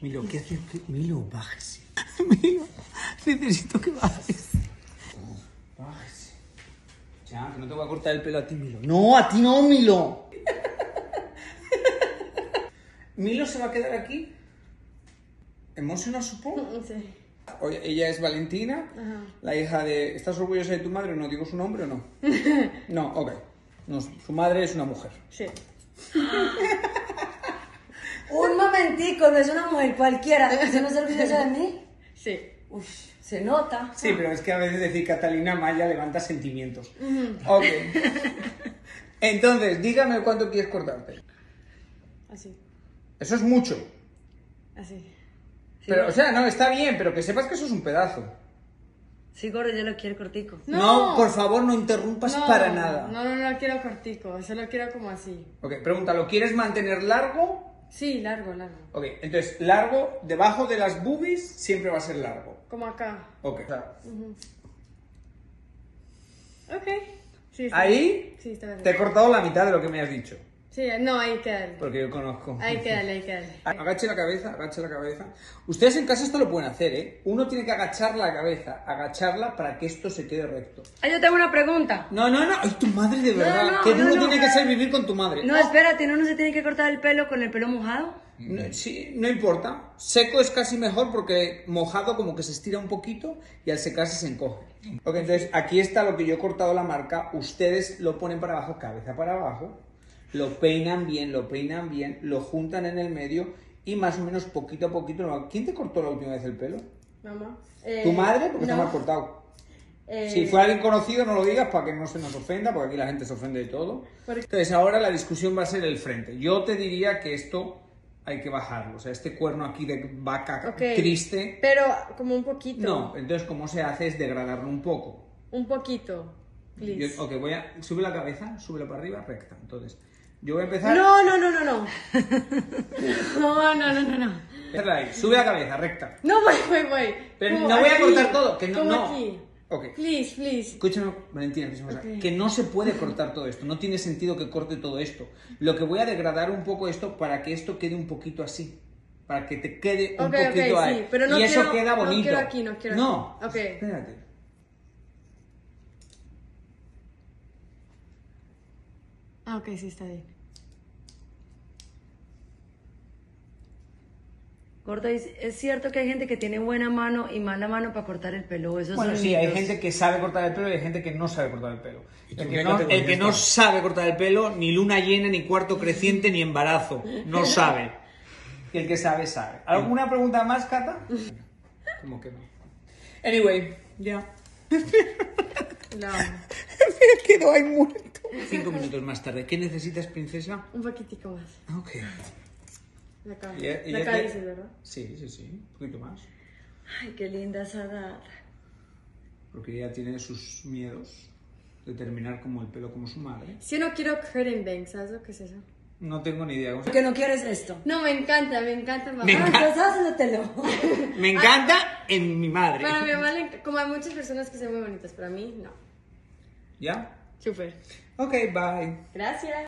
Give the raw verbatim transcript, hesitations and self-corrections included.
Milo, ¿qué haces? Milo, bájese. Milo, necesito que bajes. Bájese. Ya, que no te voy a cortar el pelo a ti, Milo. No, a ti no, Milo. Milo se va a quedar aquí. ¿Emocional, supongo? Sí. Oye, ella es Valentina, Ajá. la hija de... ¿Estás orgullosa de tu madre o no? ¿Digo su nombre o no? No, ok. No, su madre es una mujer. Sí. Un momentico, no es una mujer cualquiera. ¿Usted no es orgullosa de mí? Sí. Uf, se nota. Sí, pero es que a veces decir Catalina Maya levanta sentimientos. Ok. Entonces, dígame cuánto quieres cortarte. Así. Eso es mucho. Así. Pero, o sea, no, está bien, pero que sepas que eso es un pedazo. Sí, gordo, yo lo quiero cortico. No, No. por favor, no interrumpas No, para nada. No, no, no quiero cortico, solo quiero como así. Ok, pregunta, ¿lo quieres mantener largo? Sí, largo, largo. Ok, entonces, largo, debajo de las boobies, siempre va a ser largo. Como acá. Ok. O sea, Ok. Sí, está ahí bien. Sí, está bien. te he cortado la mitad de lo que me has dicho. Sí, no, ahí quédale. Porque yo conozco. Ahí quédale, ahí quédale. Agache la cabeza, agache la cabeza. Ustedes en casa esto lo pueden hacer, ¿eh? Uno tiene que agachar la cabeza, agacharla para que esto se quede recto. Ah, yo tengo una pregunta. No, no, no. Ay, tu madre de verdad. no, Qué no, duro no. tiene que ser vivir con tu madre. No, espérate, ¿no, no se tiene que cortar el pelo con el pelo mojado? No, sí, no importa. Seco es casi mejor porque mojado como que se estira un poquito y al secarse se encoge. Ok, entonces aquí está lo que yo he cortado la marca. Ustedes lo ponen para abajo, cabeza para abajo. Lo peinan bien, lo peinan bien, lo juntan en el medio y más o menos poquito a poquito. lo- ¿Quién te cortó la última vez el pelo? Mamá. ¿Tu madre? Porque no. está mal cortado. Eh, Si fue alguien conocido, no lo digas para que no se nos ofenda, porque aquí la gente se ofende de todo. Porque- Entonces, ahora la discusión va a ser el frente. Yo te diría que esto hay que bajarlo. O sea, este cuerno aquí de vaca Ok. triste. Pero como un poquito. No, entonces, ¿cómo se hace? Es degradarlo un poco. Un poquito. Please. Yo- ok, voy a. Sube la cabeza, súbela para arriba, recta. Entonces, yo voy a empezar. No, no, no, no, no. No, no, no, no, no. Empezarla ahí. Sube la cabeza, recta. No, voy, voy, voy. Pero Como no voy a aquí. cortar todo, que no. Como no. aquí. Ok. Please, please. Escúchame, Valentina, escúchame una cosa, Ok. que no se puede cortar todo esto, no tiene sentido que corte todo esto. Lo que voy a degradar un poco esto para que esto quede un poquito así, para que te quede un Ok, ok, poquito ahí. sí, pero no y eso quiero- queda no bonito. quiero aquí, no quiero No, aquí. Ok. espérate. Ah, ok, sí, está bien. Gordo, ¿es es cierto que hay gente que tiene buena mano y mala mano para cortar el pelo? Esos Bueno, son sí, hay mitos. gente que sabe cortar el pelo y hay gente que no sabe cortar el pelo. ¿Y tú El qué que, no, categoría el que no estás? sabe cortar el pelo, ni luna llena, ni cuarto creciente, ni embarazo. No sabe. Y el que sabe, sabe. ¿Alguna pregunta más, Cata? ¿Cómo que no? Anyway, ya. La amo. Me quedo ahí muerto. Cinco minutos más tarde. ¿Qué necesitas, princesa? Un poquitico más. Ok. La cara. Y ya- y La ya cara te- dices, ¿verdad? Sí, sí, sí. Un poquito más. Ay, qué linda esa edad. Porque ella tiene sus miedos de terminar como el pelo como su madre. Si yo no quiero curtain bank, ¿sabes lo que es eso? No tengo ni idea. ¿Cómo se- ¿Por qué no quieres esto? No, me encanta, me encanta mamá. Me Ah, encanta. estás haciéndotelo. Me encanta en mi madre. Para mi mamá, le enc- como hay muchas personas que son muy bonitas, para mí, no. ¿Ya? Súper. Ok, bye. Gracias.